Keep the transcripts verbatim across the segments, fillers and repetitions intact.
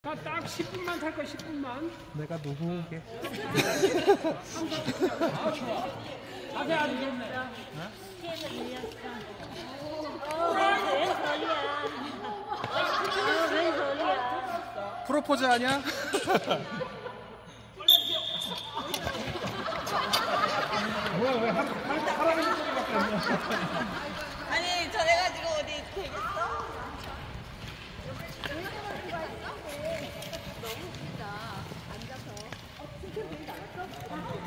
나 딱 십 분만 탈 거야. 십 분만. 내가 누구게? 아 좋아. 자세 아주 좋네. 스케일을 밀렸어. 어, 웬 소리야? 어, 웬 소리야? 프로포즈 하냐? 뭐야 왜 할아버지 소리밖에 안 나? 아니 저래가지고 어디 되겠어? 너무 진짜 앉아서 어 진짜 되게 나갔어?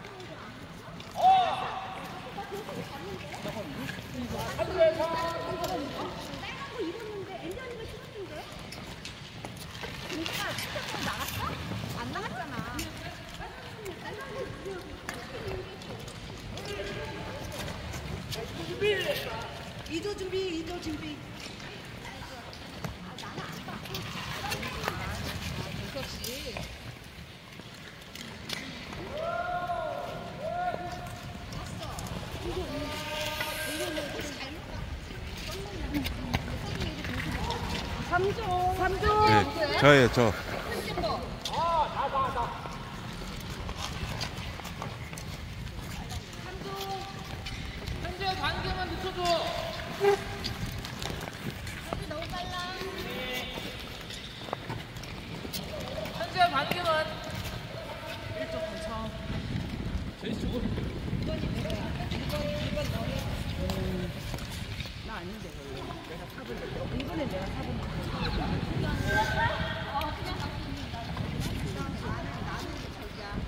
빨간 거 입었는데 앤디 언니가 신었는데 진짜 진짜 나갔어? 안 나갔잖아. 준비! 이도 준비, 이도 준비. 아, 나는 안 봐. 아, 없이. 삼 조. 삼 조. 네, 저예요, 저. 현재 반 개만 늦춰줘. 너무 빨라. 현재 반 개만. 일 점 오 차. 제일 좋은. 나 아닌데. 내가 사 번. 이번에 내가 사 번. 어, 그냥 바꾼다. 나는, 나는 저기야.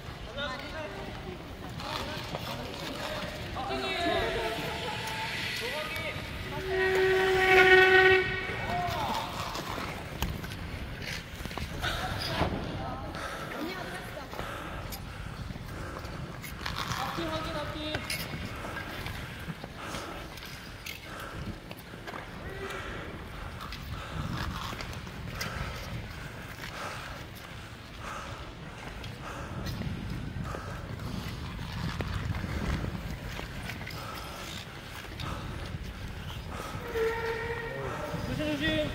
앞뒤 확인 앞뒤. 조심 조심.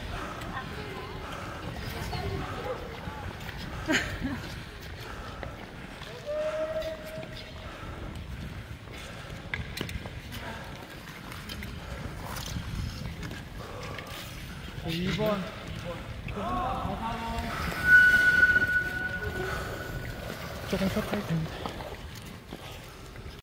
이 번. 조금 셔탈 텐데.